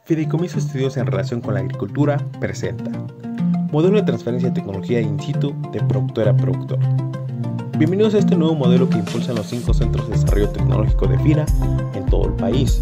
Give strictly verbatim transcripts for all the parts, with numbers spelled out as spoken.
Fideicomiso Estudios en Relación con la Agricultura presenta Modelo de Transferencia de Tecnología In Situ de Productor a Productor. Bienvenidos a este nuevo modelo que impulsan los cinco Centros de Desarrollo Tecnológico de FIRA en todo el país.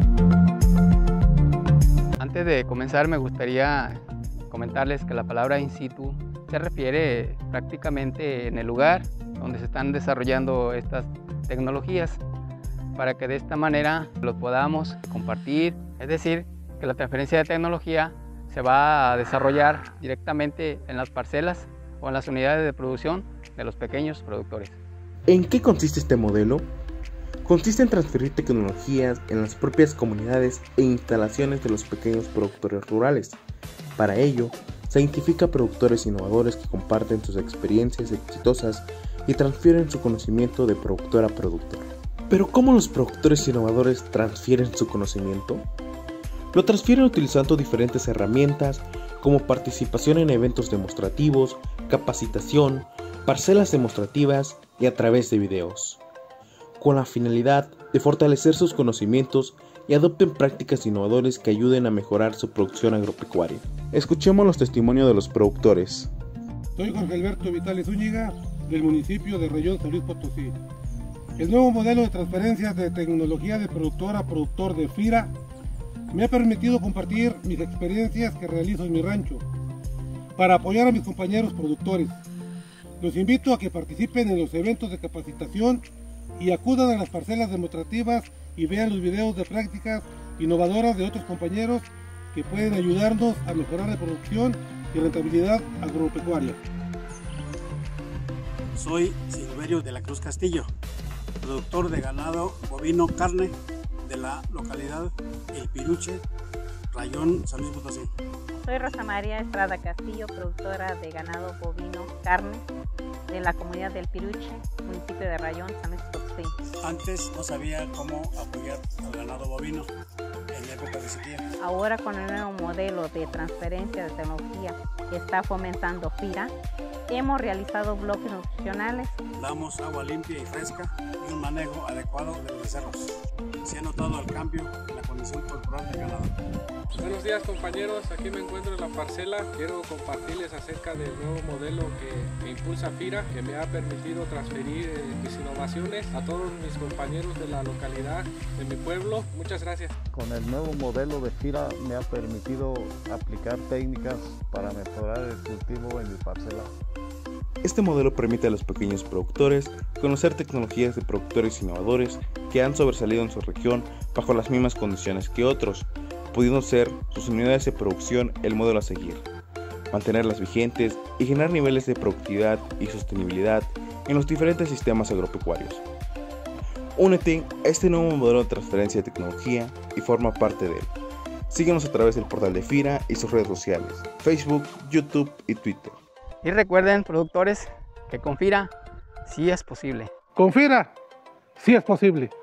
Antes de comenzar me gustaría comentarles que la palabra In Situ se refiere prácticamente en el lugar donde se están desarrollando estas tecnologías, para que de esta manera los podamos compartir, es decir, que la transferencia de tecnología se va a desarrollar directamente en las parcelas o en las unidades de producción de los pequeños productores. ¿En qué consiste este modelo? Consiste en transferir tecnologías en las propias comunidades e instalaciones de los pequeños productores rurales. Para ello, se identifica productores innovadores que comparten sus experiencias exitosas y transfieren su conocimiento de productor a productor. ¿Pero cómo los productores innovadores transfieren su conocimiento? Lo transfieren utilizando diferentes herramientas como participación en eventos demostrativos, capacitación, parcelas demostrativas y a través de videos, con la finalidad de fortalecer sus conocimientos y adopten prácticas innovadoras que ayuden a mejorar su producción agropecuaria. Escuchemos los testimonios de los productores. Soy Jorge Alberto Vitales Zúñiga, del municipio de Rayón, San Luis Potosí. El nuevo modelo de transferencia de tecnología de productor a productor de FIRA me ha permitido compartir mis experiencias que realizo en mi rancho para apoyar a mis compañeros productores. Los invito a que participen en los eventos de capacitación y acudan a las parcelas demostrativas y vean los videos de prácticas innovadoras de otros compañeros que pueden ayudarnos a mejorar la producción y rentabilidad agropecuaria. Soy Silverio de la Cruz Castillo, productor de ganado bovino carne de la localidad El Piruche, Rayón, San Luis Potosí. Soy Rosa María Estrada Castillo, productora de ganado bovino carne de la comunidad del Piruche, municipio de Rayón, San Luis Potosí. Antes no sabía cómo apoyar al ganado bovino en época de sequía. Ahora, con el nuevo modelo de transferencia de tecnología que está fomentando FIRA, hemos realizado bloques nutricionales. Damos agua limpia y fresca y un manejo adecuado de los becerros. Se ha notado el cambio en la condición corporal del ganado. Buenos días, compañeros, aquí me encuentro en la parcela. Quiero compartirles acerca del nuevo modelo que, que impulsa FIRA, que me ha permitido transferir eh, mis innovaciones a todos mis compañeros de la localidad, de mi pueblo. Muchas gracias. Con el nuevo modelo de FIRA me ha permitido aplicar técnicas para mejorar el cultivo en mi parcela. Este modelo permite a los pequeños productores conocer tecnologías de productores innovadores que han sobresalido en su región bajo las mismas condiciones que otros, pudiendo ser sus unidades de producción el modelo a seguir, mantenerlas vigentes y generar niveles de productividad y sostenibilidad en los diferentes sistemas agropecuarios. Únete a este nuevo modelo de transferencia de tecnología y forma parte de él. Síguenos a través del portal de FIRA y sus redes sociales, Facebook, YouTube y Twitter. Y recuerden, productores, que con FIRA sí es posible. Con FIRA, sí es posible.